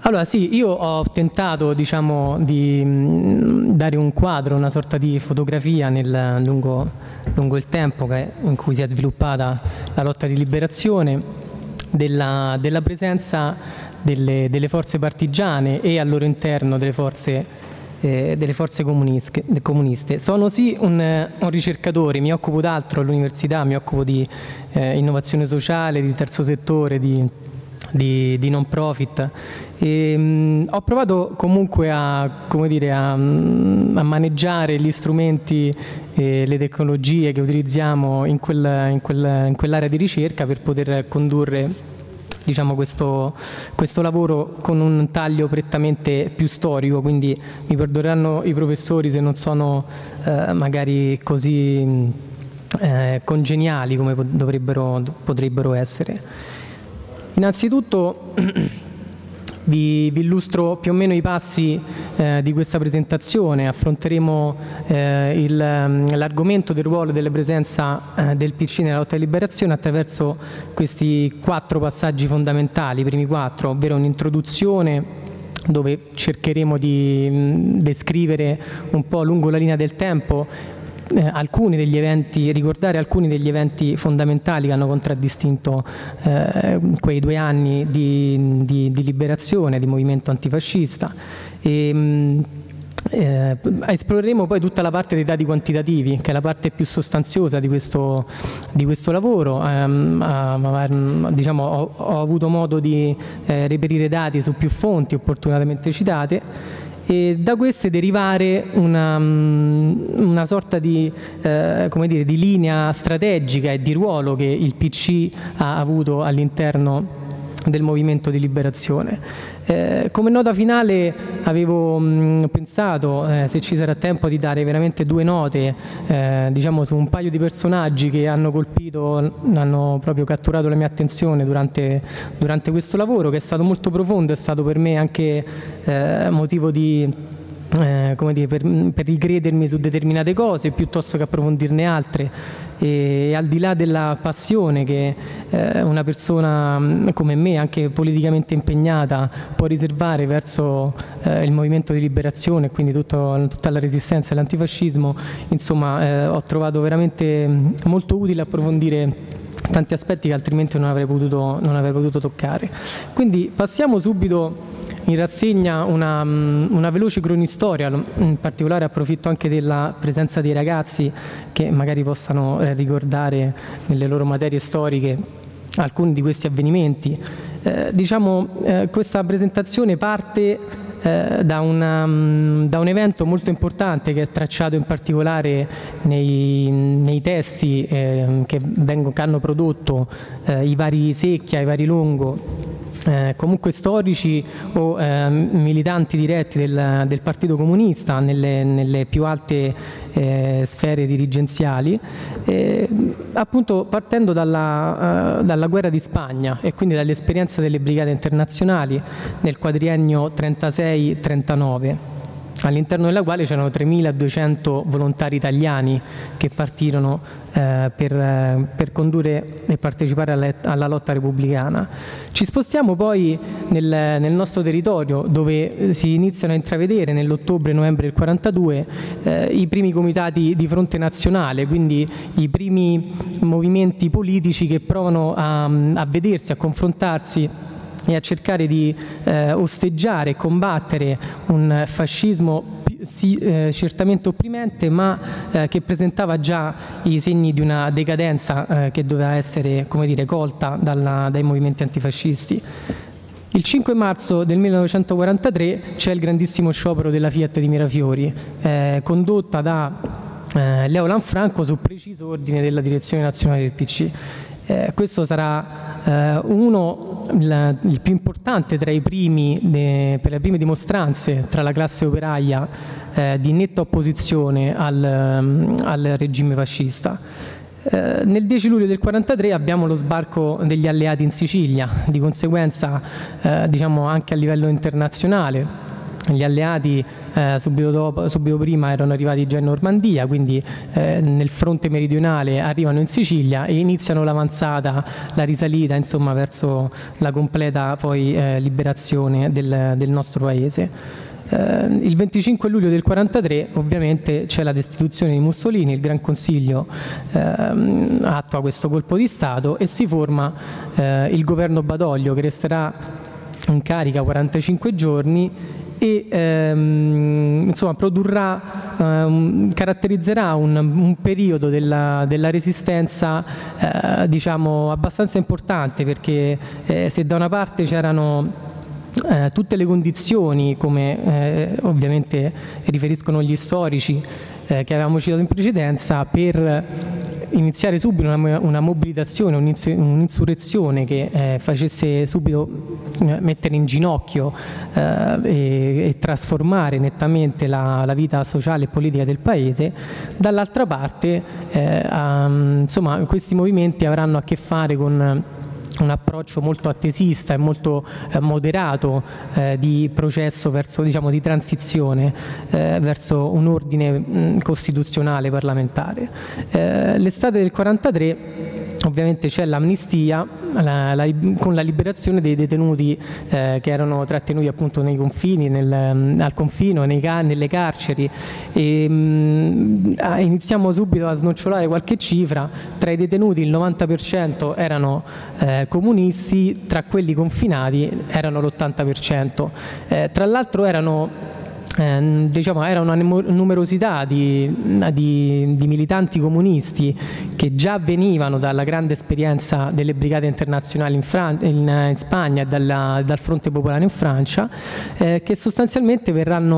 Allora sì, io ho tentato diciamo, di dare un quadro, una sorta di fotografia lungo il tempo in cui si è sviluppata la lotta di liberazione, della presenza delle forze partigiane e al loro interno delle forze comuniste. Sono sì un ricercatore, mi occupo d'altro all'università, mi occupo di innovazione sociale, di terzo settore, di non profit. Ho provato comunque come dire, a maneggiare gli strumenti e le tecnologie che utilizziamo in quell'area di ricerca per poter condurre diciamo, questo lavoro con un taglio prettamente più storico, quindi mi perdoneranno i professori se non sono magari così congeniali come potrebbero essere. Innanzitutto vi illustro più o meno i passi di questa presentazione. Affronteremo l'argomento del ruolo e della presenza del PC nella lotta di liberazione attraverso questi 4 passaggi fondamentali, i primi 4, ovvero un'introduzione dove cercheremo di descrivere un po' lungo la linea del tempo alcuni degli eventi, ricordare alcuni degli eventi fondamentali che hanno contraddistinto quei 2 anni di liberazione, di movimento antifascista. Esploreremo poi tutta la parte dei dati quantitativi, che è la parte più sostanziosa di questo lavoro. Diciamo, ho avuto modo di reperire dati su più fonti opportunamente citate, e da queste derivare una sorta di, come dire, di linea strategica e di ruolo che il PC ha avuto all'interno del movimento di liberazione. Come nota finale avevo pensato, se ci sarà tempo, di dare veramente 2 note diciamo, su un paio di personaggi che hanno proprio catturato la mia attenzione durante questo lavoro, che è stato molto profondo, è stato per me anche motivo di come dire, per ricredermi su determinate cose piuttosto che approfondirne altre, e al di là della passione che una persona come me, anche politicamente impegnata, può riservare verso il movimento di liberazione e quindi tutta la resistenza all'antifascismo, insomma ho trovato veramente molto utile approfondire tanti aspetti che altrimenti non avrei potuto toccare. Quindi passiamo subito in rassegna una veloce cronistoria. In particolare approfitto anche della presenza dei ragazzi che magari possano ricordare nelle loro materie storiche alcuni di questi avvenimenti. Questa presentazione parte da un evento molto importante che è tracciato in particolare nei testi che hanno prodotto i vari Secchia, i vari Longo, comunque storici o militanti diretti del Partito Comunista nelle più alte sfere dirigenziali, appunto partendo dalla guerra di Spagna e quindi dall'esperienza delle brigate internazionali nel quadriennio 36-39, all'interno della quale c'erano 3.200 volontari italiani che partirono per condurre e partecipare alla lotta repubblicana. Ci spostiamo poi nel nostro territorio, dove si iniziano a intravedere nell'ottobre-novembre del 42 i primi comitati di fronte nazionale, quindi i primi movimenti politici che provano a vedersi, a confrontarsi e a cercare di osteggiare e combattere un fascismo certamente opprimente, ma che presentava già i segni di una decadenza che doveva essere, come dire, colta dai movimenti antifascisti. Il 5 marzo del 1943 c'è il grandissimo sciopero della Fiat di Mirafiori, condotta da Leo Lanfranco su preciso ordine della direzione nazionale del PC. Questo sarà il più importante tra per le prime dimostranze tra la classe operaia di netta opposizione al regime fascista. Nel 10 luglio del 1943 abbiamo lo sbarco degli alleati in Sicilia, di conseguenza diciamo anche a livello internazionale gli alleati subito prima erano arrivati già in Normandia, quindi nel fronte meridionale arrivano in Sicilia e iniziano l'avanzata, la risalita insomma verso la completa poi liberazione del nostro paese. Il 25 luglio del 1943 ovviamente c'è la destituzione di Mussolini, il Gran Consiglio attua questo colpo di Stato e si forma il governo Badoglio, che resterà in carica 45 giorni e insomma caratterizzerà un periodo della resistenza diciamo abbastanza importante, perché se da una parte c'erano tutte le condizioni, come ovviamente riferiscono gli storici che avevamo citato in precedenza, per iniziare subito una mobilitazione, un'insurrezione che facesse subito mettere in ginocchio e trasformare nettamente la vita sociale e politica del paese. Dall'altra parte insomma questi movimenti avranno a che fare con un approccio molto attesista e molto moderato di processo verso, diciamo, di transizione verso un ordine costituzionale parlamentare. L'estate del 1943 ovviamente c'è l'amnistia con la liberazione dei detenuti che erano trattenuti appunto nei confini, al confino, nelle carceri, e iniziamo subito a snocciolare qualche cifra. Tra i detenuti il 90% erano comunisti, tra quelli confinati erano l'80%. Tra l'altro diciamo, era una numerosità di militanti comunisti che già venivano dalla grande esperienza delle brigate internazionali in Spagna e dal Fronte Popolare in Francia, che sostanzialmente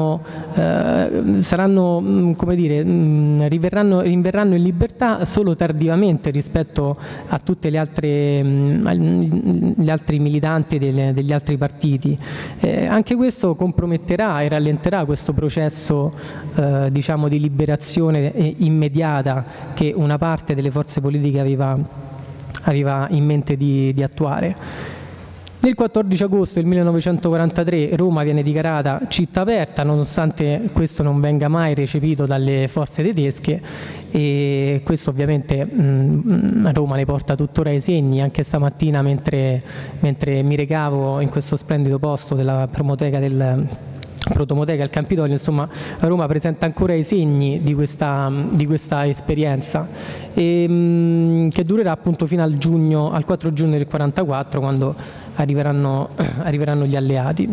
saranno, come dire, rinverranno in libertà solo tardivamente rispetto a tutte le altre gli altri militanti degli altri partiti. Anche questo comprometterà e rallenterà questo processo diciamo di liberazione immediata che una parte delle forze politiche aveva in mente di attuare. Nel 14 agosto del 1943 Roma viene dichiarata città aperta, nonostante questo non venga mai recepito dalle forze tedesche, e questo ovviamente Roma ne porta tuttora i segni. Anche stamattina mentre mi recavo in questo splendido posto della Protomoteca al Campidoglio, insomma Roma presenta ancora i segni di questa esperienza, che durerà appunto fino al 4 giugno del 1944, quando arriveranno gli alleati.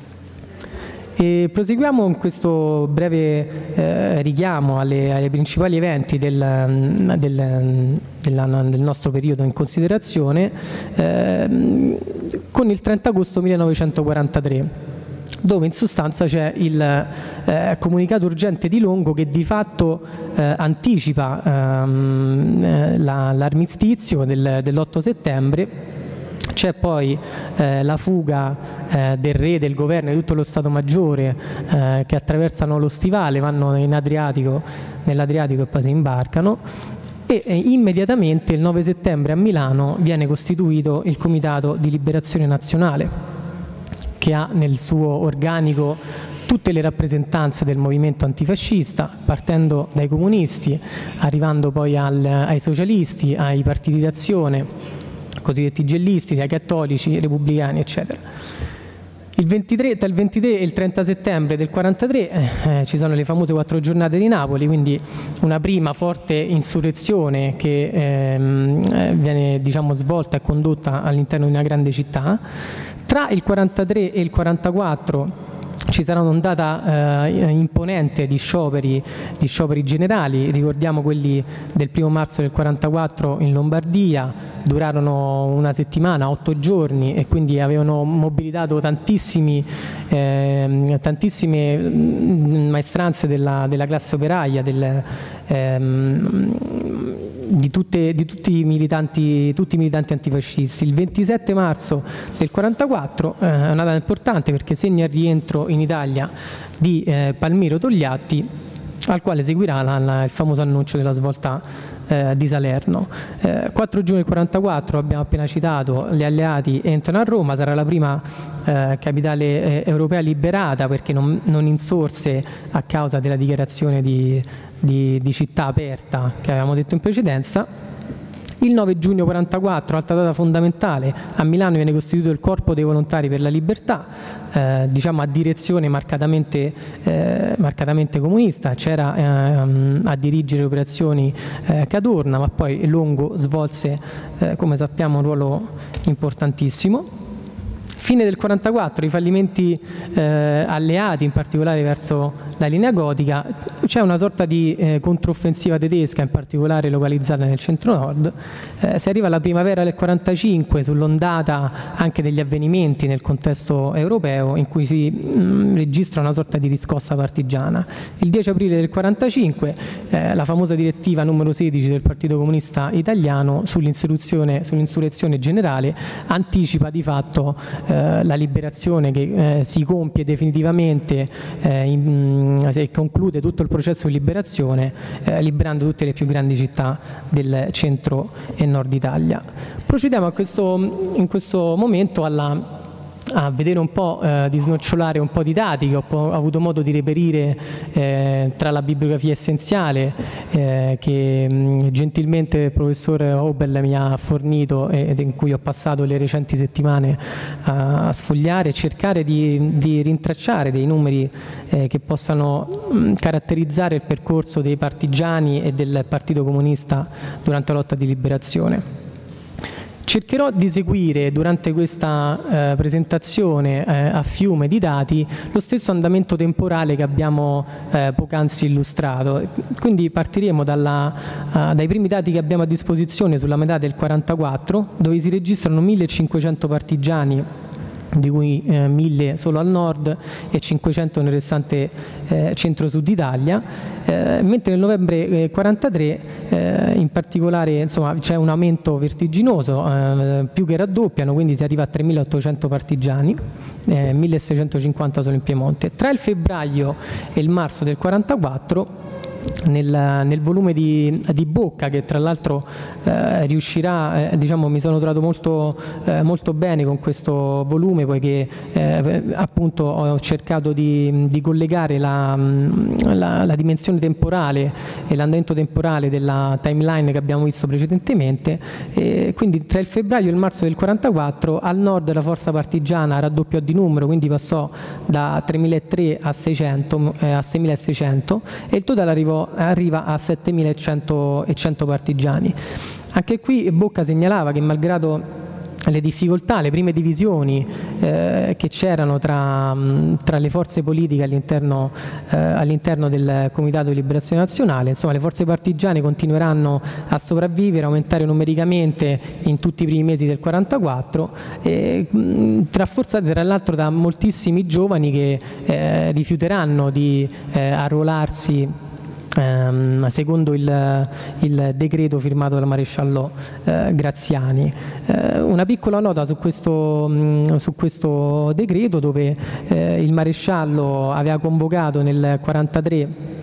E proseguiamo in questo breve richiamo ai principali eventi del nostro periodo in considerazione, con il 30 agosto 1943. Dove in sostanza c'è il comunicato urgente di Longo, che di fatto anticipa l'armistizio dell'8 settembre. C'è poi la fuga del re, del governo e di tutto lo Stato Maggiore che attraversano lo Stivale, vanno nell'Adriatico e poi si imbarcano. E immediatamente il 9 settembre a Milano viene costituito il Comitato di Liberazione Nazionale, che ha nel suo organico tutte le rappresentanze del movimento antifascista, partendo dai comunisti, arrivando poi ai socialisti, ai partiti d'azione, cosiddetti gellisti, ai cattolici, repubblicani, eccetera. Tra il 23 e il 30 settembre del 1943 ci sono le famose 4 giornate di Napoli, quindi una prima forte insurrezione che viene, diciamo, svolta e condotta all'interno di una grande città. Tra il 1943 e il 1944 ci sarà un'ondata imponente di scioperi generali. Ricordiamo quelli del 1 marzo del 1944 in Lombardia, durarono una settimana, 8 giorni, e quindi avevano mobilitato tantissime maestranze della classe operaia, di tutti i militanti antifascisti. Il 27 marzo del 1944 è una data importante perché segna il rientro in Italia di Palmiro Togliatti, al quale seguirà il famoso annuncio della svolta di Salerno. 4 giugno del 44, abbiamo appena citato, gli alleati entrano a Roma, sarà la prima capitale europea liberata, perché non insorse a causa della dichiarazione di città aperta che avevamo detto in precedenza. Il 9 giugno 44, altra data fondamentale, a Milano viene costituito il Corpo dei Volontari per la Libertà, diciamo a direzione marcatamente comunista. C'era a dirigere le operazioni Cadorna, ma poi Longo svolse, come sappiamo, un ruolo importantissimo. Fine del 44, i fallimenti alleati, in particolare verso la linea gotica, c'è una sorta di controffensiva tedesca, in particolare localizzata nel centro-nord. Si arriva alla primavera del 45, sull'ondata anche degli avvenimenti nel contesto europeo, in cui si registra una sorta di riscossa partigiana. Il 10 aprile del 45, la famosa direttiva numero 16 del Partito Comunista Italiano sull'insurrezione generale anticipa di fatto la liberazione che si compie definitivamente e conclude tutto il processo di liberazione, liberando tutte le più grandi città del centro e nord Italia. Procediamo in questo momento a vedere un po', di snocciolare un po' di dati che ho avuto modo di reperire tra la bibliografia essenziale che gentilmente il professor Hobel mi ha fornito ed in cui ho passato le recenti settimane a sfogliare e cercare di rintracciare dei numeri che possano caratterizzare il percorso dei partigiani e del Partito Comunista durante la lotta di liberazione. Cercherò di seguire durante questa presentazione a fiume di dati lo stesso andamento temporale che abbiamo poc'anzi illustrato. Quindi partiremo dai primi dati che abbiamo a disposizione sulla metà del 44, dove si registrano 1500 partigiani, di cui 1000 solo al nord e 500 nel restante centro-sud Italia, mentre nel novembre 43 in particolare c'è un aumento vertiginoso, più che raddoppiano, quindi si arriva a 3800 partigiani, 1650 solo in Piemonte. Tra il febbraio e il marzo del 44 nel volume di Bocca, che tra l'altro riuscirà, mi sono trovato molto bene con questo volume, poiché appunto ho cercato di collegare la dimensione temporale e l'andamento temporale della timeline che abbiamo visto precedentemente. Quindi tra il febbraio e il marzo del 44 al nord la forza partigiana raddoppiò di numero, quindi passò da 3.300 a 6.600 e il totale arriva a 7.100 partigiani. Anche qui Bocca segnalava che malgrado le difficoltà, le prime divisioni che c'erano tra le forze politiche all'interno del Comitato di Liberazione Nazionale, insomma le forze partigiane continueranno a sopravvivere, a aumentare numericamente in tutti i primi mesi del 44, rafforzate tra l'altro da moltissimi giovani che rifiuteranno di arruolarsi secondo il decreto firmato dal maresciallo Graziani. Una piccola nota su questo decreto, dove il maresciallo aveva convocato nel 43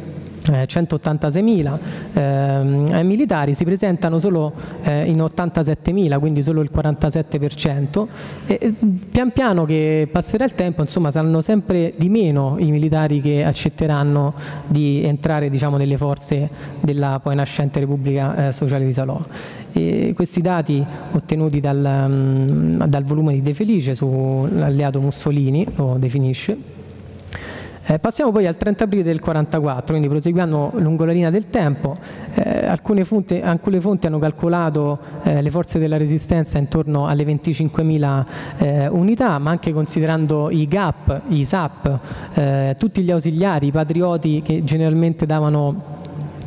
186.000 militari, si presentano solo in 87.000, quindi solo il 47%, e pian piano che passerà il tempo, saranno sempre di meno i militari che accetteranno di entrare nelle forze della poi nascente Repubblica Sociale di Salò. E questi dati ottenuti dal volume di De Felice sull'alleato Mussolini lo definisce. Passiamo poi al 30 aprile del 44, quindi proseguiamo lungo la linea del tempo. Alcune fonti hanno calcolato le forze della resistenza intorno alle 25.000 unità, ma anche considerando i GAP, i SAP, tutti gli ausiliari, i patrioti che generalmente davano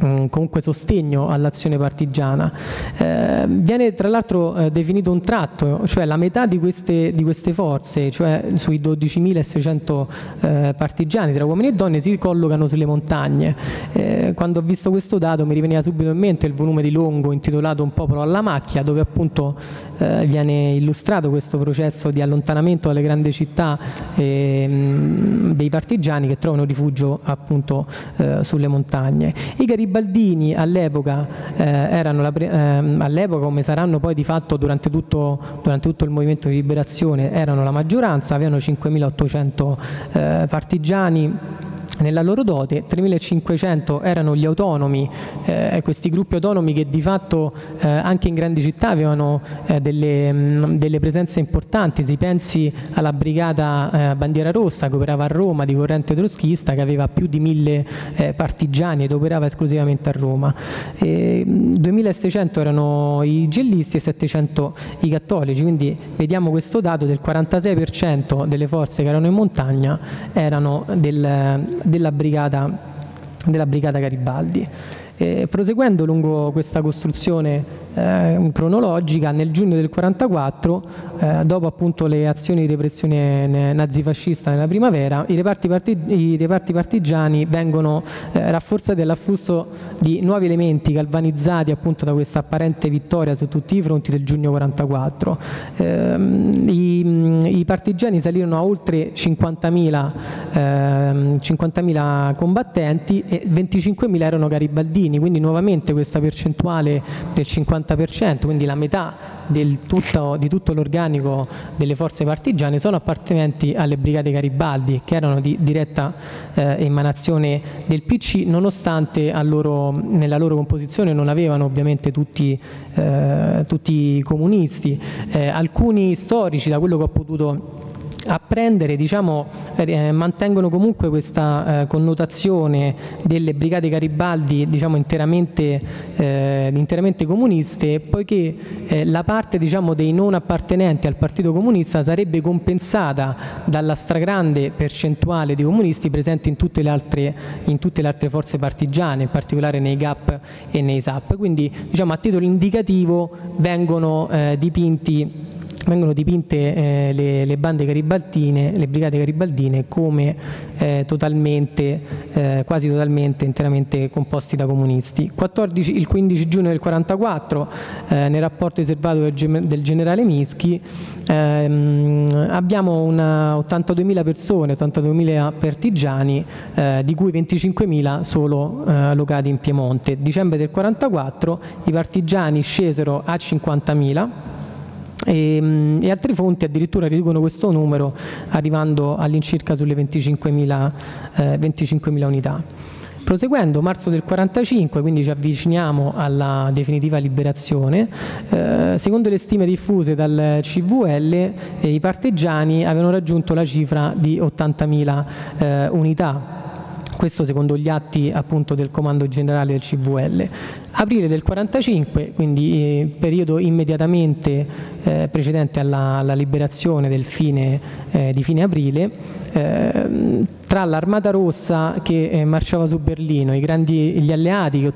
comunque sostegno all'azione partigiana. Viene tra l'altro definito un tratto, cioè la metà di queste forze, cioè sui 12.600 partigiani tra uomini e donne, si collocano sulle montagne. Quando ho visto questo dato mi riveniva subito in mente il volume di Longo intitolato Un popolo alla macchia, dove appunto viene illustrato questo processo di allontanamento dalle grandi città dei partigiani che trovano rifugio appunto sulle montagne. I garibaldini all'epoca all'epoca, come saranno poi di fatto durante tutto il movimento di liberazione, erano la maggioranza, avevano 5.800 partigiani nella loro dote, 3.500 erano gli autonomi, questi gruppi autonomi che di fatto anche in grandi città avevano delle presenze importanti. Si pensi alla brigata Bandiera Rossa che operava a Roma, di corrente troschista, che aveva più di 1.000 partigiani ed operava esclusivamente a Roma. 2.600 erano i gellisti e 700 i cattolici, quindi vediamo questo dato del 46% delle forze che erano in montagna erano della brigata Garibaldi. Proseguendo lungo questa costruzione cronologica, nel giugno del 44, dopo appunto le azioni di repressione nazifascista nella primavera, i reparti partigiani vengono rafforzati all'afflusso di nuovi elementi galvanizzati appunto da questa apparente vittoria su tutti i fronti del giugno 44. I partigiani salirono a oltre 50.000 combattenti e 25.000 erano garibaldini, quindi nuovamente questa percentuale del 50%, quindi la metà di tutto l'organico delle forze partigiane sono appartenenti alle brigate Garibaldi, che erano di diretta emanazione del PC, nonostante nella loro composizione non avevano ovviamente tutti comunisti. Alcuni storici, da quello che ho potuto apprendere, diciamo, mantengono comunque questa connotazione delle brigate Garibaldi, diciamo, interamente comuniste, poiché la parte, diciamo, dei non appartenenti al Partito Comunista sarebbe compensata dalla stragrande percentuale di comunisti presenti in tutte le altre forze partigiane, in particolare nei GAP e nei SAP. Quindi, diciamo, a titolo indicativo vengono dipinte le bande garibaldine, le brigate garibaldine, come quasi totalmente, interamente composti da comunisti. Il 15 giugno del 44, nel rapporto riservato del generale Mischi, abbiamo 82.000 persone, 82.000 partigiani, di cui 25.000 solo locati in Piemonte. Dicembre del 44 i partigiani scesero a 50.000. E altre fonti addirittura riducono questo numero arrivando all'incirca sulle 25.000 unità. Proseguendo, marzo del 45, quindi ci avviciniamo alla definitiva liberazione, secondo le stime diffuse dal CVL, i partigiani avevano raggiunto la cifra di 80.000 unità. Questo secondo gli atti appunto del comando generale del CVL. Aprile del 45, quindi periodo immediatamente precedente alla liberazione di fine aprile, tra l'Armata Rossa che marciava su Berlino, gli alleati che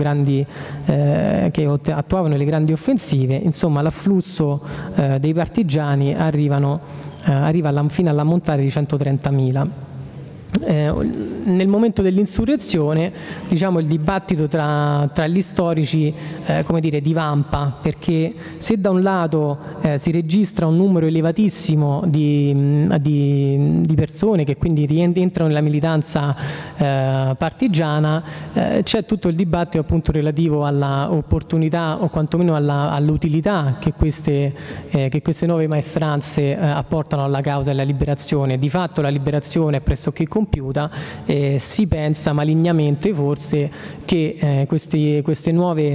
attuavano le grandi offensive, insomma l'afflusso dei partigiani arriva fino all'ammontare di 130.000. Nel momento dell'insurrezione, diciamo, il dibattito tra gli storici come dire, divampa, perché se da un lato si registra un numero elevatissimo di persone che quindi rientrano nella militanza partigiana, c'è tutto il dibattito appunto relativo alla opportunità o quantomeno all'utilità che queste nuove maestranze apportano alla causa della liberazione. Di fatto la liberazione è pressoché compiuta. Si pensa malignamente forse che queste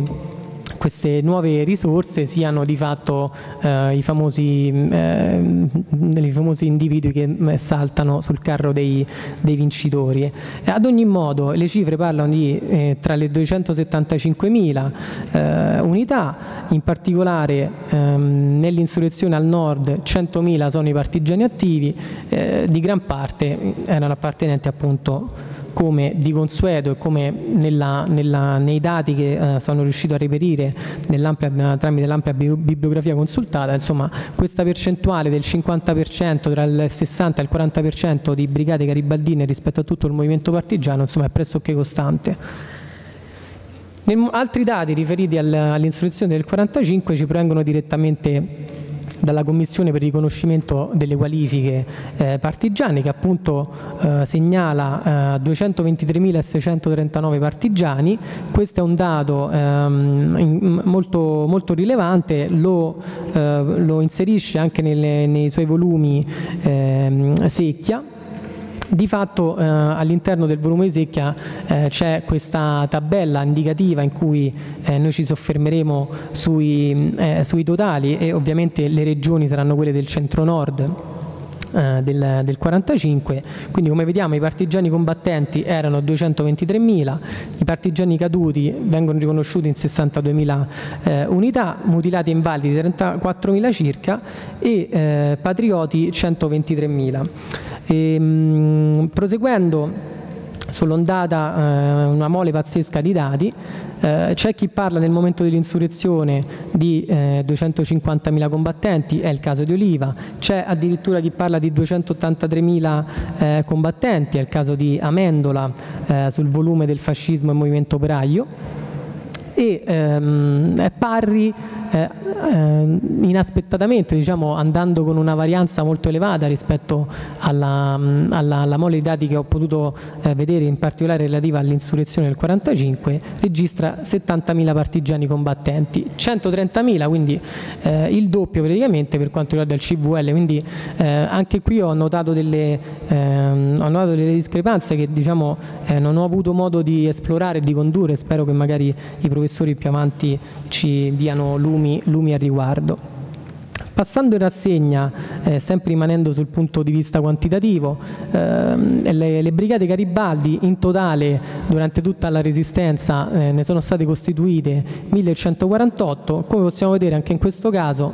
nuove risorse siano di fatto i famosi individui che saltano sul carro dei vincitori. Ad ogni modo le cifre parlano di tra le 275.000 unità, in particolare nell'insurrezione al nord 100.000 sono i partigiani attivi, di gran parte erano appartenenti appunto, come di consueto e come nei dati che sono riuscito a reperire tramite l'ampia bibliografia consultata, insomma, questa percentuale del 50% tra il 60 e il 40% di brigate garibaldine rispetto a tutto il movimento partigiano, insomma, è pressoché costante. Altri dati riferiti all'insurrezione del 45 ci provengono direttamente dalla Commissione per il riconoscimento delle qualifiche partigiane, che appunto segnala 223.639 partigiani. Questo è un dato molto, molto rilevante, lo inserisce anche nei suoi volumi Secchia. Di fatto all'interno del volume di Secchia c'è questa tabella indicativa in cui noi ci soffermeremo sui totali, e ovviamente le regioni saranno quelle del centro-nord del 45. Quindi, come vediamo, i partigiani combattenti erano 223.000, i partigiani caduti vengono riconosciuti in 62.000 unità, mutilati e invalidi 34.000 circa, e patrioti 123.000. Proseguendo sull'ondata, una mole pazzesca di dati, c'è chi parla nel momento dell'insurrezione di 250.000 combattenti, è il caso di Oliva, c'è addirittura chi parla di 283.000 combattenti, è il caso di Amendola sul volume del fascismo e movimento operaio, e Parri inaspettatamente, diciamo, andando con una varianza molto elevata rispetto alla mole di dati che ho potuto vedere, in particolare relativa all'insurrezione del 45, registra 70.000 partigiani combattenti, 130.000, quindi il doppio praticamente per quanto riguarda il CVL. Quindi anche qui ho notato delle discrepanze che, diciamo, non ho avuto modo di esplorare e di condurre. Spero che magari i professori più avanti ci diano lumi a riguardo. Passando in rassegna, sempre rimanendo sul punto di vista quantitativo, le brigate Garibaldi in totale durante tutta la Resistenza ne sono state costituite 1148, come possiamo vedere anche in questo caso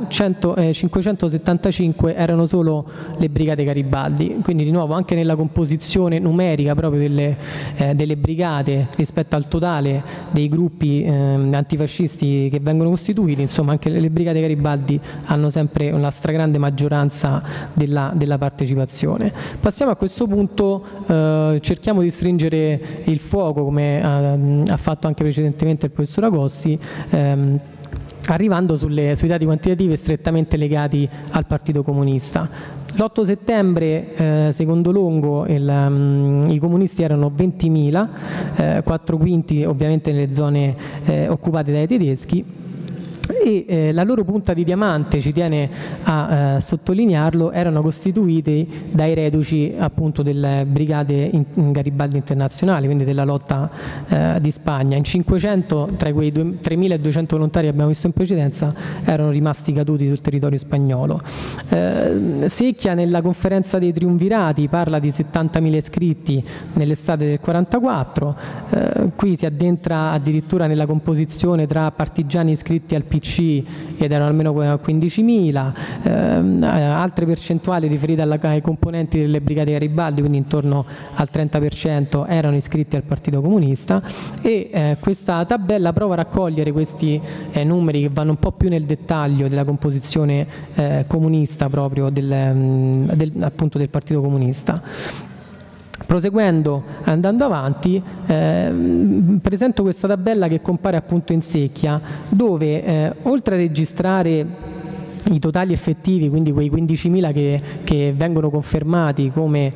575 erano solo le brigate Garibaldi, quindi di nuovo anche nella composizione numerica proprio delle brigate rispetto al totale dei gruppi antifascisti che vengono costituiti, insomma anche le brigate Garibaldi hanno sempre una stragrande maggioranza della partecipazione. Passiamo a questo punto, cerchiamo di stringere il fuoco, come ha fatto anche precedentemente il professor Agossi, arrivando sui dati quantitativi strettamente legati al Partito Comunista. L'8 settembre, secondo Longo, i comunisti erano 20.000, 4 quinti ovviamente nelle zone occupate dai tedeschi, e la loro punta di diamante, ci tiene a sottolinearlo, erano costituiti dai reduci appunto delle brigate Garibaldi internazionali, quindi della lotta di Spagna. In 500 tra quei 3.200 volontari che abbiamo visto in precedenza erano rimasti caduti sul territorio spagnolo. Secchia nella conferenza dei triumvirati parla di 70.000 iscritti nell'estate del 44, qui si addentra addirittura nella composizione tra partigiani iscritti al PC ed erano almeno 15.000, altre percentuali riferite ai componenti delle brigate Garibaldi, quindi intorno al 30% erano iscritti al Partito Comunista, e questa tabella prova a raccogliere questi numeri che vanno un po' più nel dettaglio della composizione comunista proprio appunto del Partito Comunista. Proseguendo, andando avanti, presento questa tabella che compare appunto in Secchia, dove oltre a registrare i totali effettivi, quindi quei 15.000 che vengono confermati come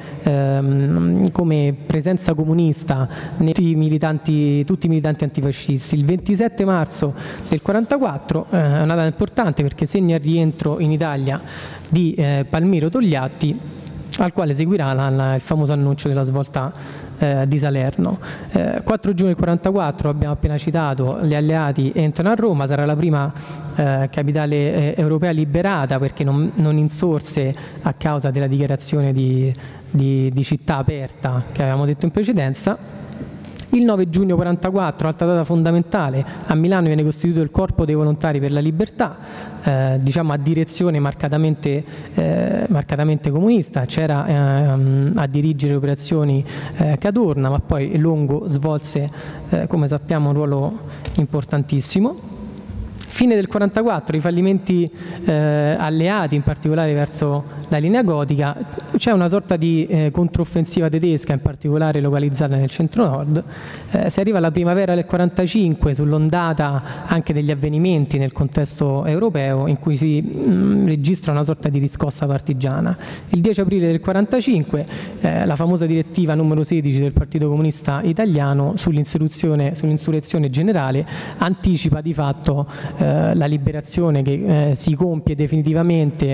presenza comunista, tutti i militanti antifascisti, il 27 marzo del 44 è una data importante perché segna il rientro in Italia di Palmiro Togliatti, al quale seguirà il famoso annuncio della svolta di Salerno. 4 giugno del 44, abbiamo appena citato, gli alleati entrano a Roma, sarà la prima capitale europea liberata perché non insorse a causa della dichiarazione di città aperta che avevamo detto in precedenza. Il 9 giugno 1944, altra data fondamentale, a Milano viene costituito il Corpo dei Volontari per la Libertà, diciamo a direzione marcatamente comunista. C'era a dirigere le operazioni Cadorna, ma poi Longo svolse, come sappiamo, un ruolo importantissimo. Fine del 1944, i fallimenti alleati, in particolare verso la linea gotica, c'è una sorta di controffensiva tedesca, in particolare localizzata nel centro-nord. Si arriva alla primavera del 1945, sull'ondata anche degli avvenimenti nel contesto europeo, in cui si registra una sorta di riscossa partigiana. Il 10 aprile del 1945, la famosa direttiva numero 16 del Partito Comunista Italiano sull'insurrezione generale anticipa di fatto la liberazione che si compie definitivamente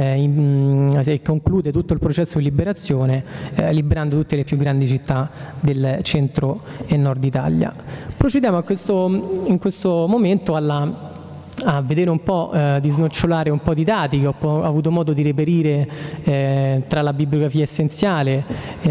e conclude tutto il processo di liberazione, liberando tutte le più grandi città del centro e nord Italia. Procediamo in questo momento a vedere un po', di snocciolare un po' di dati che ho avuto modo di reperire tra la bibliografia essenziale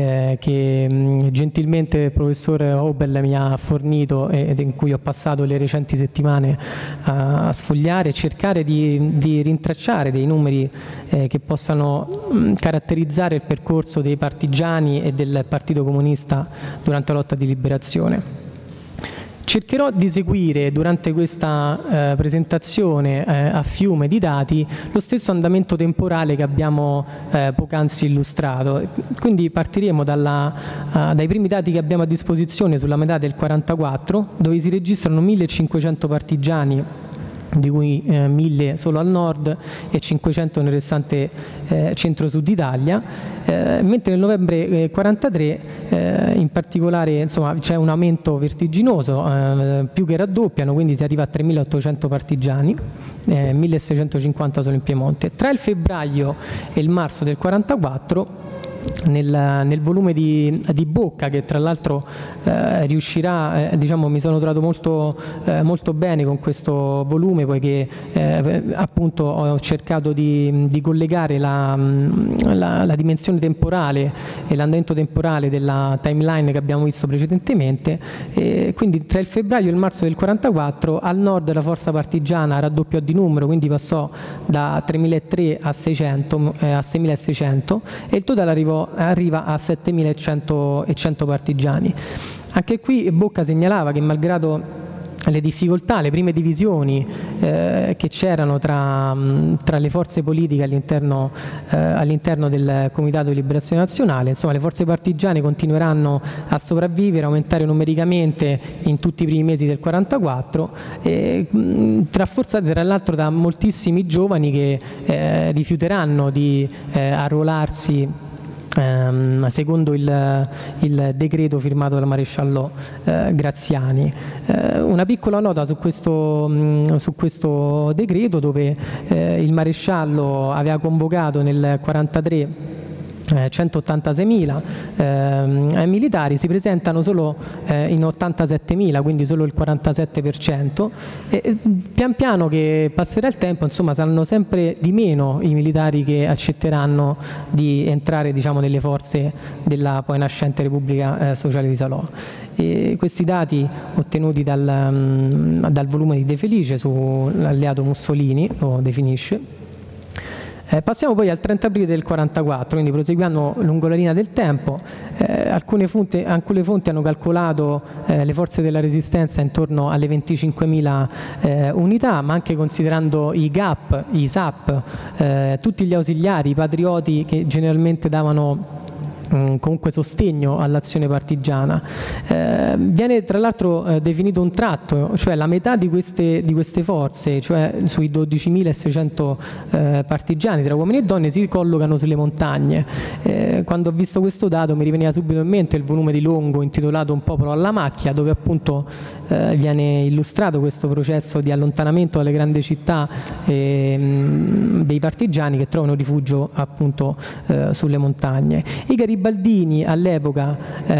che gentilmente il professor Hobel mi ha fornito ed in cui ho passato le recenti settimane a sfogliare e cercare di rintracciare dei numeri che possano caratterizzare il percorso dei partigiani e del Partito Comunista durante la lotta di liberazione. Cercherò di seguire durante questa presentazione a fiume di dati lo stesso andamento temporale che abbiamo poc'anzi illustrato. Quindi partiremo dai primi dati che abbiamo a disposizione sulla metà del 1944, dove si registrano 1500 partigiani, di cui 1000 solo al nord e 500 nel restante centro-sud Italia, mentre nel novembre 1943 in particolare c'è un aumento vertiginoso, più che raddoppiano, quindi si arriva a 3800 partigiani, 1650 solo in Piemonte. Tra il febbraio e il marzo del 1944 nel volume di Bocca, che tra l'altro riuscirà, diciamo, mi sono trovato molto bene con questo volume, poiché appunto ho cercato di collegare la dimensione temporale e l'andamento temporale della timeline che abbiamo visto precedentemente. Quindi tra il febbraio e il marzo del 1944 al nord la forza partigiana raddoppiò di numero, quindi passò da 3.300 a 6.600 e il totale arriva a 7.100 partigiani. Anche qui Bocca segnalava che malgrado le difficoltà, le prime divisioni che c'erano tra le forze politiche all'interno del Comitato di Liberazione Nazionale, insomma le forze partigiane continueranno a sopravvivere, a aumentare numericamente in tutti i primi mesi del 1944, rafforzate tra l'altro da moltissimi giovani che rifiuteranno di arruolarsi secondo il decreto firmato dal maresciallo Graziani. Una piccola nota su questo decreto, dove il maresciallo aveva convocato nel 1943 186.000 militari, si presentano solo in 87.000, quindi solo il 47%, e pian piano che passerà il tempo, insomma, saranno sempre di meno i militari che accetteranno di entrare, diciamo, nelle forze della poi nascente Repubblica Sociale di Salò. E questi dati ottenuti dal volume di De Felice sull'alleato Mussolini lo definisce. Passiamo poi al 30 aprile del 1944, quindi proseguiamo lungo la linea del tempo. Alcune fonti hanno calcolato le forze della resistenza intorno alle 25.000 unità, ma anche considerando i GAP, i SAP, tutti gli ausiliari, i patrioti che generalmente davano comunque sostegno all'azione partigiana. Viene tra l'altro definito un tratto, cioè la metà di queste forze, cioè sui 12.600 partigiani tra uomini e donne, si collocano sulle montagne. Quando ho visto questo dato mi riveniva subito in mente il volume di Longo intitolato Un popolo alla macchia, dove appunto viene illustrato questo processo di allontanamento dalle grandi città dei partigiani che trovano rifugio appunto sulle montagne. I garibaldini all'epoca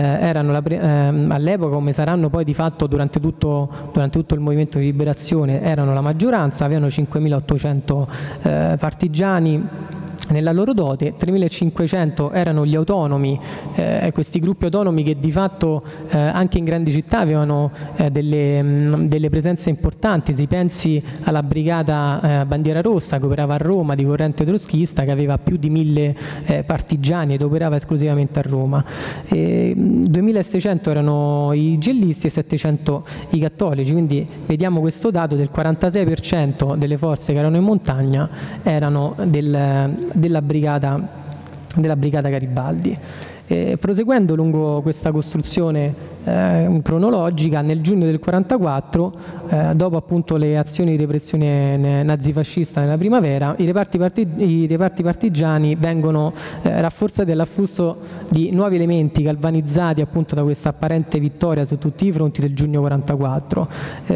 come saranno poi di fatto durante tutto il movimento di liberazione, erano la maggioranza, avevano 5.800 partigiani nella loro dote, 3.500 erano gli autonomi, questi gruppi autonomi che di fatto anche in grandi città avevano delle presenze importanti. Si pensi alla brigata Bandiera Rossa che operava a Roma di corrente troschista, che aveva più di 1.000 partigiani ed operava esclusivamente a Roma. 2.600 erano i gellisti e 700 i cattolici, quindi vediamo questo dato del 46% delle forze che erano in montagna erano della brigata Garibaldi. Proseguendo lungo questa costruzione cronologica, nel giugno del 44, dopo appunto le azioni di repressione nazifascista nella primavera, i reparti partigiani vengono rafforzati dall'afflusso di nuovi elementi galvanizzati appunto da questa apparente vittoria su tutti i fronti del giugno 44.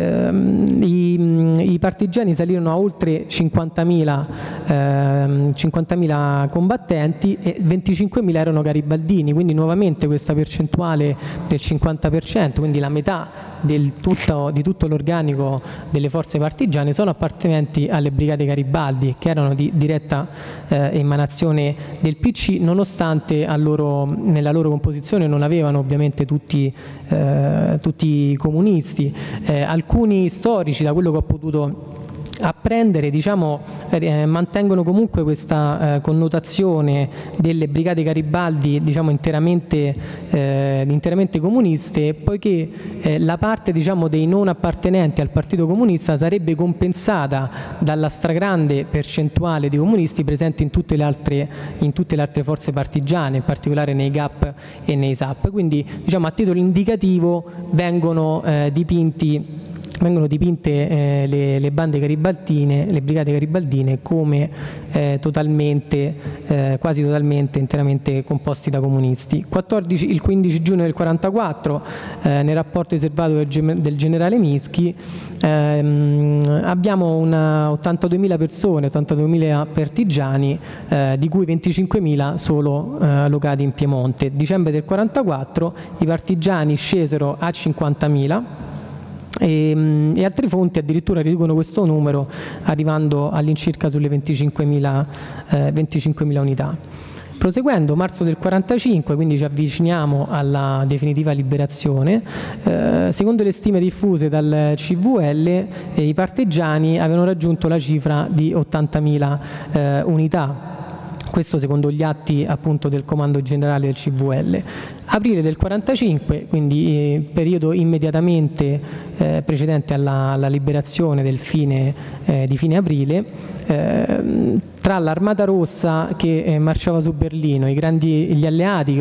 I partigiani salirono a oltre 50.000 combattenti e 25.000 erano garibaldini, quindi nuovamente questa percentuale del 50%, quindi la metà di tutto l'organico delle forze partigiane sono appartenenti alle brigate Garibaldi, che erano di diretta emanazione del PC, nonostante nella loro composizione non avevano ovviamente tutti comunisti. Alcuni storici, da quello che ho potuto apprendere, diciamo, mantengono comunque questa connotazione delle brigate Garibaldi, diciamo, interamente comuniste, poiché la parte, diciamo, dei non appartenenti al Partito Comunista sarebbe compensata dalla stragrande percentuale di comunisti presenti in tutte le altre forze partigiane, in particolare nei GAP e nei SAP. Quindi, diciamo, a titolo indicativo vengono dipinte le bande garibaldine, le brigate garibaldine, come quasi totalmente, interamente composti da comunisti. Il 15 giugno del 44, nel rapporto riservato del generale Mischi, abbiamo 82.000 persone, 82.000 partigiani, di cui 25.000 solo locati in Piemonte. Dicembre del 44 i partigiani scesero a 50.000. E altre fonti addirittura riducono questo numero arrivando all'incirca sulle 25.000 unità. Proseguendo, marzo del 45, quindi ci avviciniamo alla definitiva liberazione, secondo le stime diffuse dal CVL, i partigiani avevano raggiunto la cifra di 80.000 unità. Questo secondo gli atti appunto del comando generale del CVL. Aprile del 45, quindi periodo immediatamente precedente alla liberazione di fine aprile, tra l'Armata Rossa che marciava su Berlino, gli alleati che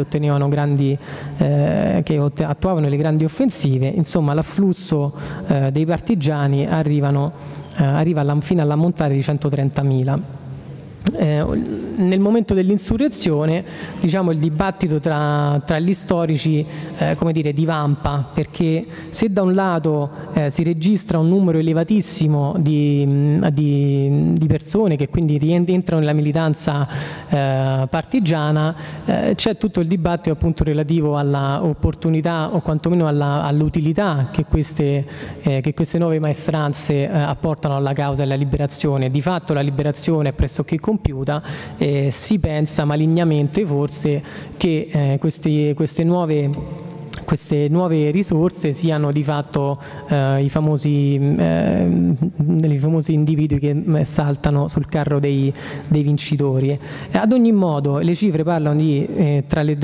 attuavano le grandi offensive, insomma l'afflusso dei partigiani arriva fino all'ammontare di 130.000. Nel momento dell'insurrezione, diciamo, il dibattito tra gli storici come dire, divampa, perché se da un lato si registra un numero elevatissimo di persone che quindi rientrano nella militanza partigiana, c'è tutto il dibattito appunto relativo alla opportunità o quantomeno all'utilità che queste nuove maestranze apportano alla causa della liberazione. Di fatto la liberazione è pressoché compiuta. Si pensa malignamente forse che queste nuove risorse siano di fatto i famosi individui che saltano sul carro dei vincitori. Ad ogni modo le cifre parlano di tra le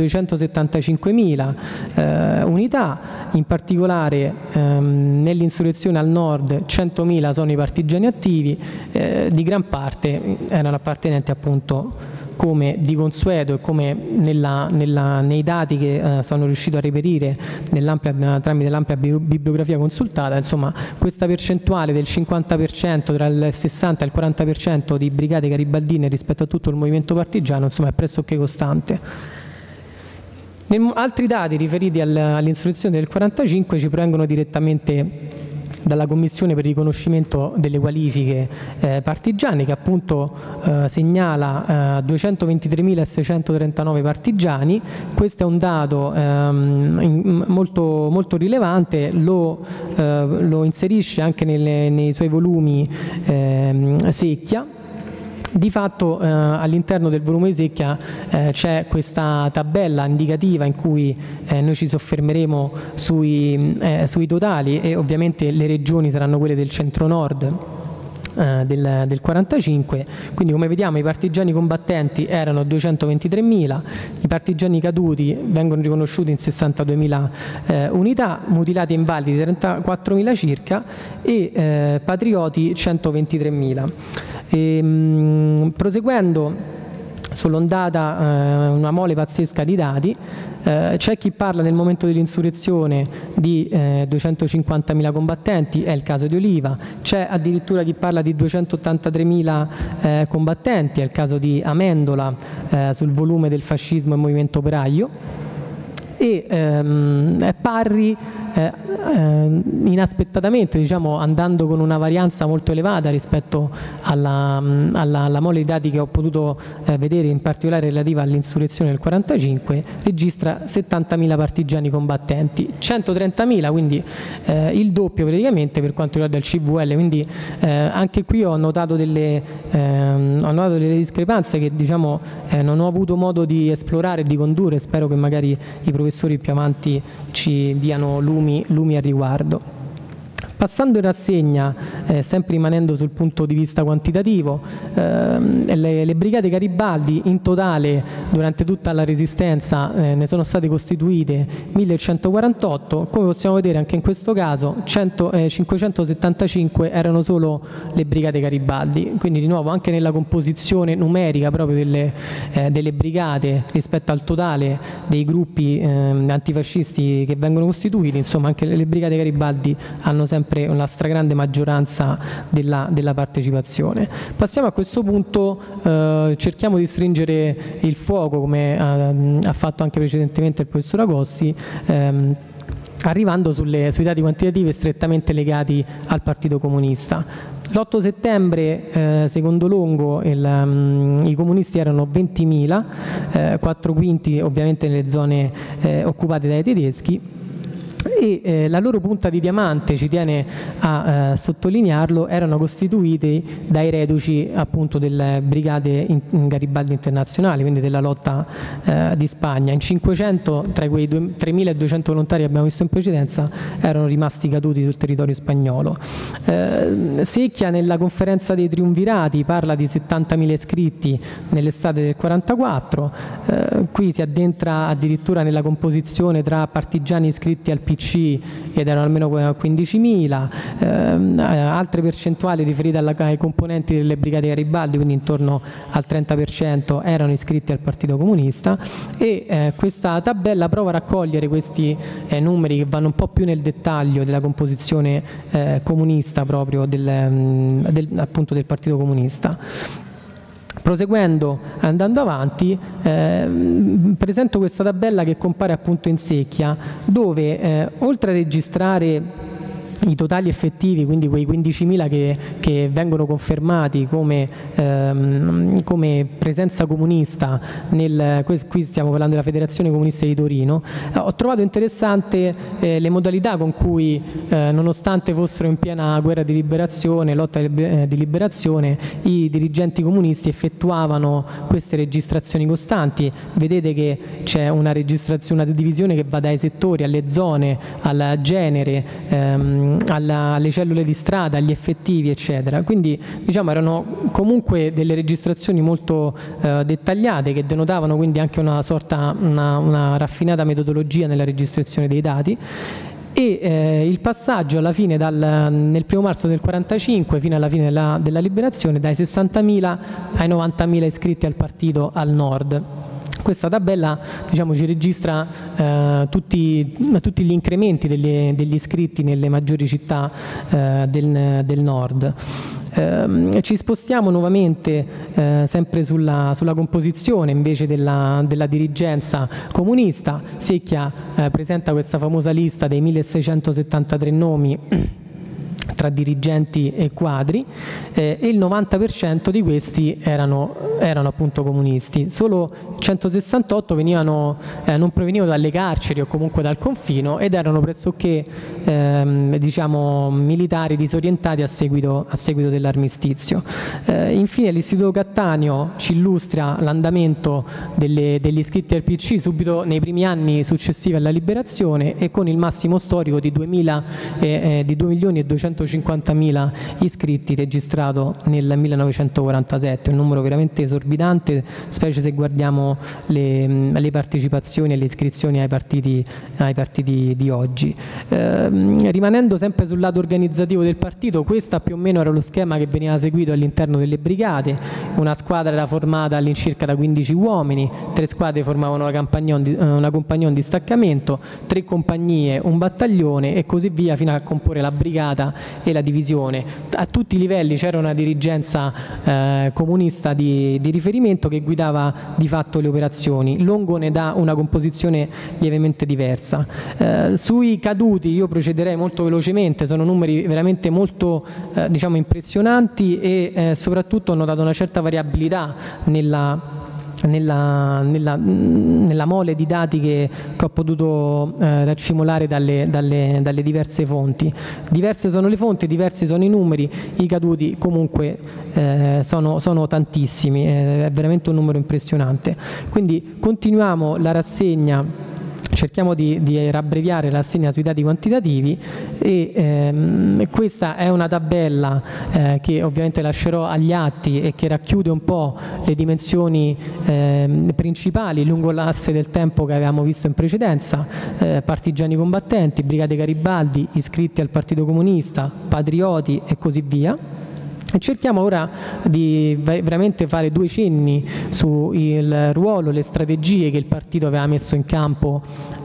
275.000 unità, in particolare nell'insurrezione al nord 100.000 sono i partigiani attivi, di gran parte erano appartenenti appunto, come di consueto e come nei dati che sono riuscito a reperire tramite l'ampia bibliografia consultata, insomma questa percentuale del 50% tra il 60 e il 40% di brigate garibaldine rispetto a tutto il movimento partigiano, insomma, è pressoché costante. Altri dati riferiti all'insurrezione del 45 ci provengono direttamente dalla Commissione per il riconoscimento delle qualifiche partigiane, che appunto segnala 223.639 partigiani. Questo è un dato molto, molto rilevante, lo inserisce anche nei suoi volumi Secchia. Di fatto all'interno del volume di Secchia c'è questa tabella indicativa in cui noi ci soffermeremo sui totali, e ovviamente le regioni saranno quelle del centro-nord del 45. Quindi, come vediamo, i partigiani combattenti erano 223.000, i partigiani caduti vengono riconosciuti in 62.000 unità, mutilati e invalidi 34.000 circa, e patrioti 123.000. Proseguendo sull'ondata, una mole pazzesca di dati, c'è chi parla nel momento dell'insurrezione di 250.000 combattenti, è il caso di Oliva, c'è addirittura chi parla di 283.000 combattenti, è il caso di Amendola, sul volume del fascismo e movimento operaio, e Parri inaspettatamente, diciamo, andando con una varianza molto elevata rispetto alla mole di dati che ho potuto vedere, in particolare relativa all'insurrezione del 45, registra 70.000 partigiani combattenti, 130.000, quindi il doppio praticamente per quanto riguarda il CVL. Quindi anche qui ho notato delle discrepanze che, diciamo, non ho avuto modo di esplorare e di condurre. Spero che magari i professori più avanti ci diano lumi al riguardo. Passando in rassegna, sempre rimanendo sul punto di vista quantitativo, le brigate Garibaldi in totale durante tutta la Resistenza ne sono state costituite 1148, come possiamo vedere anche in questo caso 575 erano solo le brigate Garibaldi, quindi di nuovo anche nella composizione numerica proprio delle brigate rispetto al totale dei gruppi antifascisti che vengono costituiti, insomma anche le brigate Garibaldi hanno sempre una stragrande maggioranza della partecipazione. Passiamo a questo punto, cerchiamo di stringere il fuoco come ha fatto anche precedentemente il professor Agossi, arrivando sui dati quantitativi strettamente legati al Partito Comunista. L'8 settembre, secondo Longo, i comunisti erano 20.000, 4 quinti ovviamente nelle zone occupate dai tedeschi, e la loro punta di diamante, ci tiene a sottolinearlo, erano costituiti dai reduci appunto delle brigate Garibaldi internazionali, quindi della lotta di Spagna. In 500 tra quei 3.200 volontari che abbiamo visto in precedenza erano rimasti caduti sul territorio spagnolo. Secchia nella conferenza dei triumvirati parla di 70.000 iscritti nell'estate del 44, qui si addentra addirittura nella composizione tra partigiani iscritti al PC ed erano almeno 15.000, altre percentuali riferite ai componenti delle brigate Garibaldi, quindi intorno al 30% erano iscritti al Partito Comunista, e questa tabella prova a raccogliere questi numeri che vanno un po' più nel dettaglio della composizione comunista proprio appunto del Partito Comunista. Proseguendo, andando avanti, presento questa tabella che compare appunto in Secchia, dove oltre a registrare i totali effettivi, quindi quei 15.000 che vengono confermati come presenza comunista, qui stiamo parlando della Federazione Comunista di Torino, ho trovato interessante le modalità con cui, nonostante fossero in piena guerra di liberazione, lotta di liberazione, i dirigenti comunisti effettuavano queste registrazioni costanti. Vedete che c'è una divisione che va dai settori alle zone, al genere, alle cellule di strada, agli effettivi, eccetera. Quindi, diciamo, erano comunque delle registrazioni molto dettagliate, che denotavano quindi anche una raffinata metodologia nella registrazione dei dati. E il passaggio alla fine nel 1° marzo del 45 fino alla fine della liberazione, dai 60.000 ai 90.000 iscritti al partito al nord. Questa tabella, diciamo, ci registra tutti gli incrementi degli iscritti nelle maggiori città del nord. Ci spostiamo nuovamente sempre sulla composizione invece della dirigenza comunista. Secchia presenta questa famosa lista dei 1673 nomi tra dirigenti e quadri, e il 90% di questi erano appunto comunisti. Solo 168 non provenivano dalle carceri o comunque dal confino ed erano pressoché diciamo militari disorientati a seguito dell'armistizio. Infine l'Istituto Cattaneo ci illustra l'andamento degli iscritti al PC subito nei primi anni successivi alla liberazione, e con il massimo storico di 2.250.000 iscritti registrato nel 1947, un numero veramente esorbitante, specie se guardiamo le partecipazioni e le iscrizioni ai partiti di oggi. Rimanendo sempre sul lato organizzativo del partito, questo più o meno era lo schema che veniva seguito all'interno delle brigate. Una squadra era formata all'incirca da 15 uomini, 3 squadre formavano una compagnia, un distaccamento, 3 compagnie, un battaglione e così via fino a comporre la brigata e la divisione. A tutti i livelli c'era una dirigenza comunista di riferimento che guidava di fatto le operazioni. Longo ne dà una composizione lievemente diversa. Sui caduti io procederei molto velocemente, sono numeri veramente molto diciamo impressionanti e soprattutto hanno dato una certa variabilità nella mole di dati che ho potuto raccimolare dalle diverse fonti. Diverse sono le fonti, diversi sono i numeri, i caduti comunque sono tantissimi, è veramente un numero impressionante. Quindi continuiamo la rassegna. Cerchiamo di rabbreviare la rassegna sui dati quantitativi e questa è una tabella che ovviamente lascerò agli atti e che racchiude un po' le dimensioni principali lungo l'asse del tempo che avevamo visto in precedenza: partigiani combattenti, brigate Garibaldi, iscritti al Partito Comunista, patrioti e così via. E cerchiamo ora di veramente fare 2 cenni sul ruolo, le strategie che il partito aveva messo in campo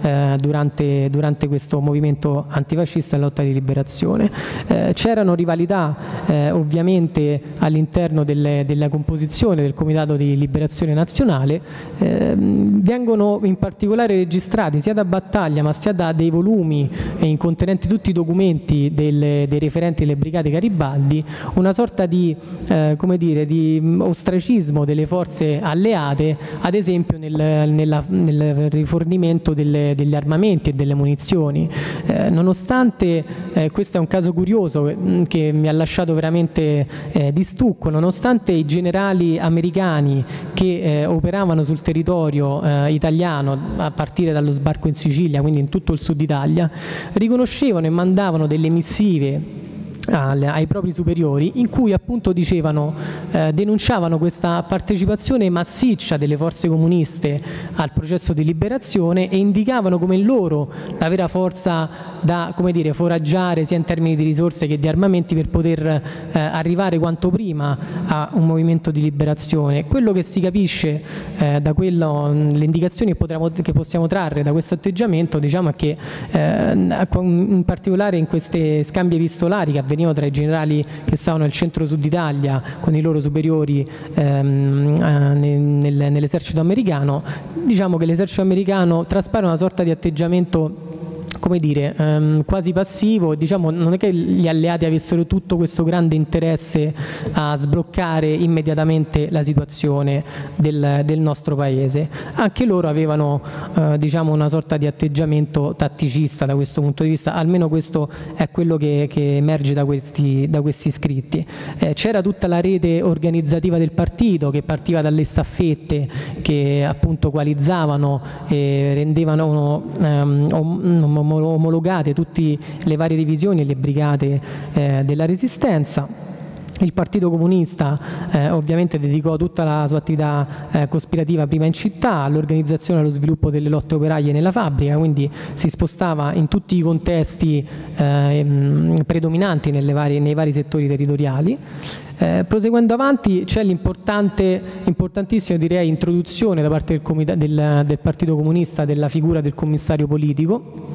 durante questo movimento antifascista e lotta di liberazione. C'erano rivalità ovviamente all'interno della composizione del Comitato di Liberazione Nazionale, vengono in particolare registrati sia da Battaglia ma sia da dei volumi contenenti tutti i documenti dei referenti delle brigate Garibaldi, una sorta di, come dire, di ostracismo delle forze alleate, ad esempio nel rifornimento degli armamenti e delle munizioni. Nonostante, questo è un caso curioso che mi ha lasciato veramente di stucco, nonostante i generali americani che operavano sul territorio italiano a partire dallo sbarco in Sicilia, quindi in tutto il sud Italia, riconoscevano e mandavano delle missive ai propri superiori in cui appunto denunciavano questa partecipazione massiccia delle forze comuniste al processo di liberazione e indicavano come loro la vera forza da, come dire, foraggiare sia in termini di risorse che di armamenti per poter arrivare quanto prima a un movimento di liberazione. Quello che si capisce da le indicazioni che possiamo trarre da questo atteggiamento, diciamo, è che in particolare in questi scambi epistolari che avvenivano tra i generali che stavano nel centro-sud Italia con i loro superiori nell'esercito americano, diciamo che l'esercito americano traspare una sorta di atteggiamento, come dire, quasi passivo. Diciamo, non è che gli alleati avessero tutto questo grande interesse a sbloccare immediatamente la situazione del nostro paese. Anche loro avevano diciamo una sorta di atteggiamento tatticista da questo punto di vista, almeno questo è quello che emerge da questi scritti. C'era tutta la rete organizzativa del partito che partiva dalle staffette che appunto coalizzavano e rendevano omologate tutte le varie divisioni e le brigate della resistenza. Il Partito Comunista ovviamente dedicò tutta la sua attività cospirativa prima in città, all'organizzazione e allo sviluppo delle lotte operaie nella fabbrica, quindi si spostava in tutti i contesti predominanti nei vari settori territoriali. Proseguendo avanti c'è l'importantissima, direi, introduzione da parte del Partito Comunista della figura del commissario politico,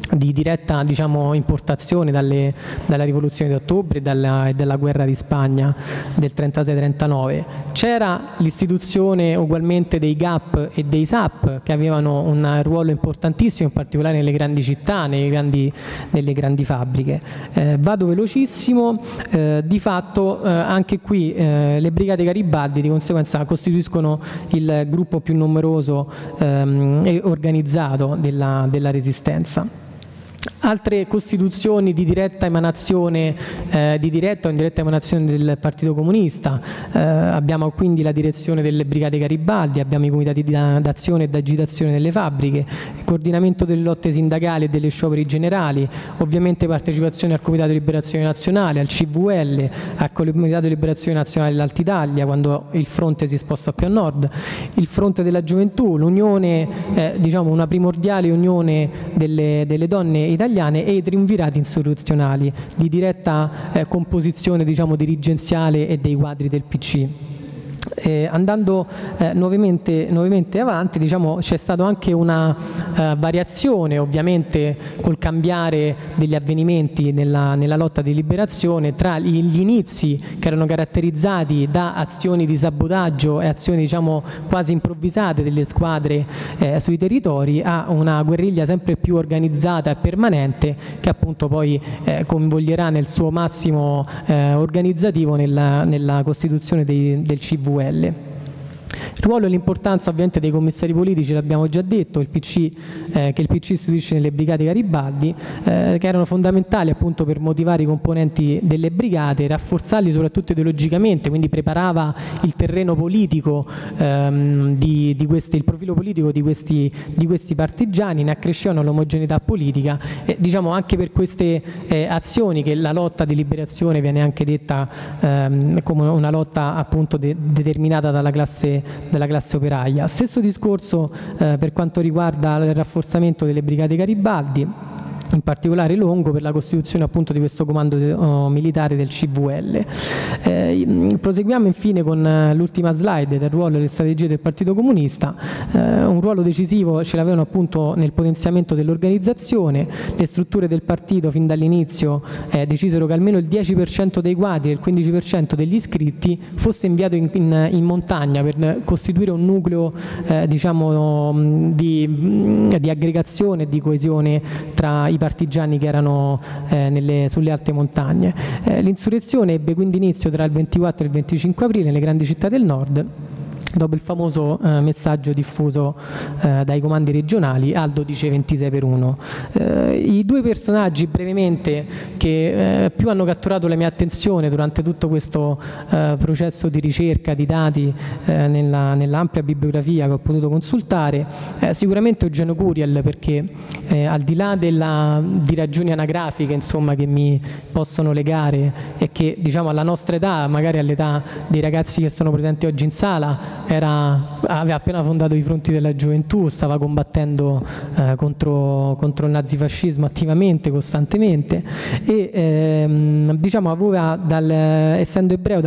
di diretta, diciamo, importazione dalla rivoluzione di ottobre e dalla guerra di Spagna del 36-39. C'era l'istituzione ugualmente dei GAP e dei SAP, che avevano un ruolo importantissimo, in particolare nelle grandi città, nelle grandi fabbriche. Vado velocissimo. Di fatto anche qui le Brigate Garibaldi di conseguenza costituiscono il gruppo più numeroso e organizzato della Resistenza. Altre costituzioni di diretta emanazione, di diretta o indiretta emanazione del Partito Comunista. Abbiamo quindi la direzione delle Brigate Garibaldi, abbiamo i comitati d'azione e d'agitazione nelle fabbriche, il coordinamento delle lotte sindacali e delle scioperi generali, ovviamente partecipazione al Comitato di Liberazione Nazionale, al CVL, al Comitato di Liberazione Nazionale dell'Alta Italia, quando il fronte si sposta più a nord, il fronte della gioventù, l'unione, diciamo una primordiale unione delle donne italiane e i triumvirati insurrezionali di diretta composizione, diciamo, dirigenziale e dei quadri del PC. Andando nuovamente avanti, diciamo, c'è stata anche una variazione, ovviamente col cambiare degli avvenimenti nella lotta di liberazione, tra gli inizi che erano caratterizzati da azioni di sabotaggio e azioni, diciamo, quasi improvvisate delle squadre sui territori, a una guerriglia sempre più organizzata e permanente, che appunto poi coinvolgerà nel suo massimo organizzativo nella costituzione del CVL. Il ruolo e l'importanza ovviamente dei commissari politici l'abbiamo già detto, che il PC istituisce nelle Brigate Garibaldi, che erano fondamentali appunto per motivare i componenti delle brigate, rafforzarli soprattutto ideologicamente, quindi preparava il terreno politico, il profilo politico di questi partigiani, ne accrescevano l'omogeneità politica, diciamo anche per queste azioni che la lotta di liberazione viene anche detta come una lotta appunto determinata dalla classe operaia. Stesso discorso per quanto riguarda il rafforzamento delle Brigate Garibaldi, in particolare Longo, per la costituzione appunto di questo comando militare del CVL. Proseguiamo infine con l'ultima slide del ruolo e le strategie del Partito Comunista. Un ruolo decisivo ce l'avevano appunto nel potenziamento dell'organizzazione. Le strutture del partito fin dall'inizio decisero che almeno il 10% dei quadri e il 15% degli iscritti fosse inviato in montagna per costituire un nucleo diciamo di aggregazione e di coesione tra i partigiani che erano sulle alte montagne. L'insurrezione ebbe quindi inizio tra il 24 e il 25 aprile nelle grandi città del nord, dopo il famoso messaggio diffuso dai comandi regionali: Aldo dice 26/1. I due personaggi brevemente che più hanno catturato la mia attenzione durante tutto questo processo di ricerca di dati nell'ampia bibliografia che ho potuto consultare, sicuramente Eugenio Curiel, perché al di là di ragioni anagrafiche, insomma, che mi possono legare e che, diciamo, alla nostra età, magari all'età dei ragazzi che sono presenti oggi in sala, aveva appena fondato i Fronti della Gioventù, stava combattendo contro il nazifascismo attivamente, costantemente, e diciamo aveva, essendo ebreo,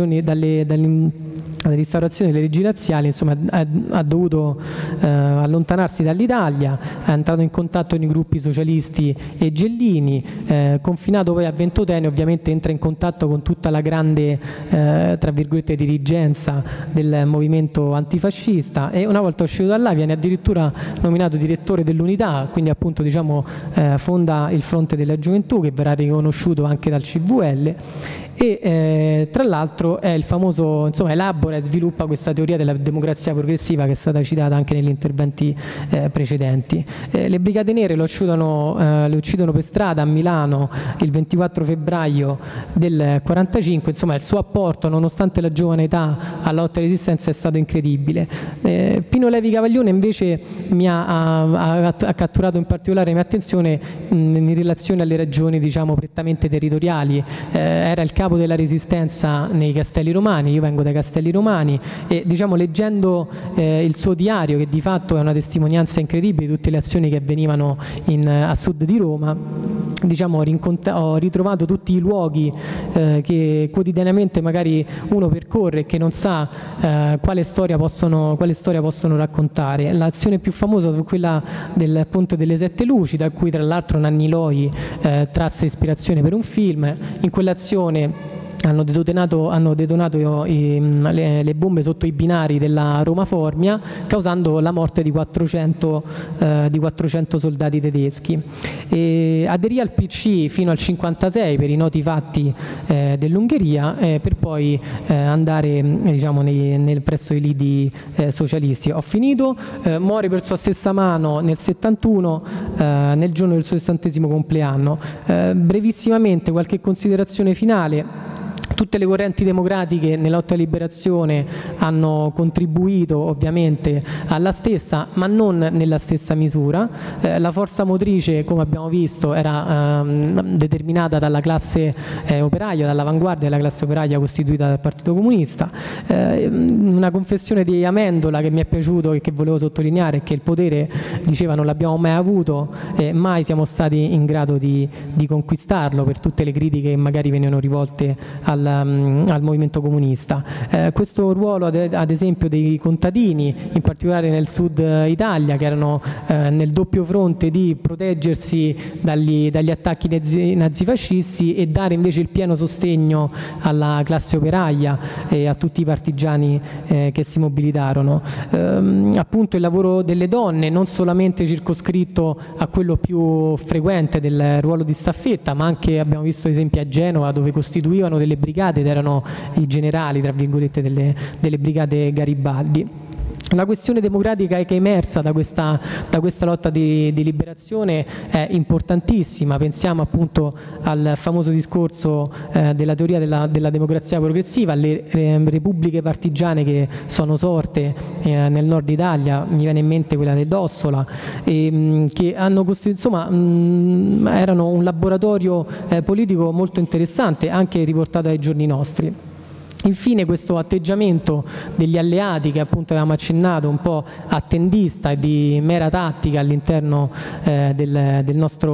la restaurazione delle leggi razziali, insomma, ha dovuto allontanarsi dall'Italia, è entrato in contatto con i gruppi socialisti e gellini, confinato poi a Ventotene, ovviamente entra in contatto con tutta la grande tra virgolette dirigenza del movimento antifascista, e una volta uscito da là viene addirittura nominato direttore dell'Unità, quindi appunto, diciamo, fonda il Fronte della Gioventù, che verrà riconosciuto anche dal CVL. E tra l'altro è il famoso, insomma, elabora e sviluppa questa teoria della democrazia progressiva che è stata citata anche negli interventi precedenti. Le Brigate Nere le uccidono per strada a Milano il 24 febbraio del 45, insomma il suo apporto, nonostante la giovane età, alla lotta di resistenza è stato incredibile. Pino Levi Cavaglione invece ha catturato in particolare la mia attenzione in relazione alle ragioni, diciamo, prettamente territoriali. Era il capo della resistenza nei Castelli Romani, io vengo dai Castelli Romani, e, diciamo, leggendo il suo diario, che di fatto è una testimonianza incredibile di tutte le azioni che avvenivano a sud di Roma, diciamo, ho ritrovato tutti i luoghi che quotidianamente magari uno percorre e che non sa quale storia possono raccontare. L'azione più famosa fu quella del Ponte delle Sette Luci, da cui tra l'altro Nanni Loi trasse ispirazione per un film. In quell'azione hanno detonato le bombe sotto i binari della Roma Formia, causando la morte di 400 soldati tedeschi. Aderì al PC fino al 1956 per i noti fatti dell'Ungheria, per poi andare, diciamo, presso i lidi socialisti. Ho finito. Muore per sua stessa mano nel 71, nel giorno del suo 60° compleanno. Brevissimamente qualche considerazione finale. Tutte le correnti democratiche nella lotta alla liberazione hanno contribuito ovviamente alla stessa, ma non nella stessa misura. La forza motrice, come abbiamo visto, era determinata dalla classe operaia, dall'avanguardia della classe operaia costituita dal Partito Comunista. Una confessione di Amendola che mi è piaciuto e che volevo sottolineare è che il potere, diceva, non l'abbiamo mai avuto, mai siamo stati in grado di conquistarlo, per tutte le critiche che magari venivano rivolte al movimento comunista. Questo ruolo ad esempio dei contadini, in particolare nel sud Italia, che erano nel doppio fronte di proteggersi dagli attacchi nazifascisti e dare invece il pieno sostegno alla classe operaia e a tutti i partigiani che si mobilitarono. Appunto il lavoro delle donne, non solamente circoscritto a quello più frequente del ruolo di staffetta, ma anche, abbiamo visto esempi a Genova, dove costituivano delle brigate ed erano i generali, tra virgolette, delle brigate Garibaldi. La questione democratica che è emersa da questa lotta di liberazione è importantissima. Pensiamo appunto al famoso discorso della teoria della democrazia progressiva, alle repubbliche partigiane che sono sorte nel nord Italia. Mi viene in mente quella del Dossola, che hanno insomma, erano un laboratorio politico molto interessante, anche riportato ai giorni nostri. Infine questo atteggiamento degli alleati, che appunto avevamo accennato, un po' attendista e di mera tattica all'interno della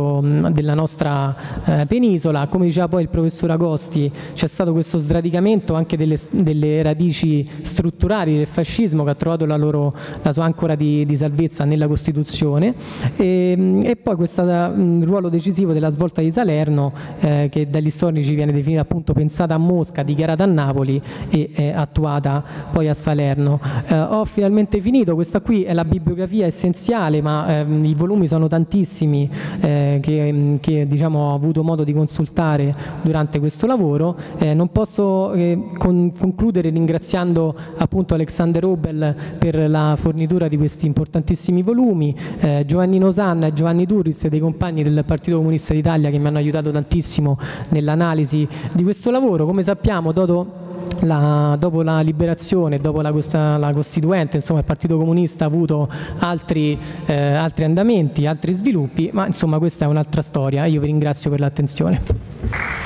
nostra penisola. Come diceva poi il professor Agosti, c'è stato questo sradicamento anche delle radici strutturali del fascismo, che ha trovato la sua ancora di salvezza nella Costituzione, e poi questo ruolo decisivo della svolta di Salerno, che dagli storici viene definita appunto pensata a Mosca, dichiarata a Napoli e attuata poi a Salerno. Ho finalmente finito. Questa qui è la bibliografia essenziale, ma i volumi sono tantissimi che diciamo ho avuto modo di consultare durante questo lavoro. Non posso concludere ringraziando appunto Alexander Obel per la fornitura di questi importantissimi volumi, Giovannino Sanna e Giovanni Turris, dei compagni del Partito Comunista d'Italia, che mi hanno aiutato tantissimo nell'analisi di questo lavoro. Come sappiamo, dopo la liberazione, dopo la Costituente, insomma, il Partito Comunista ha avuto altri andamenti, altri sviluppi, ma insomma questa è un'altra storia. Io vi ringrazio per l'attenzione.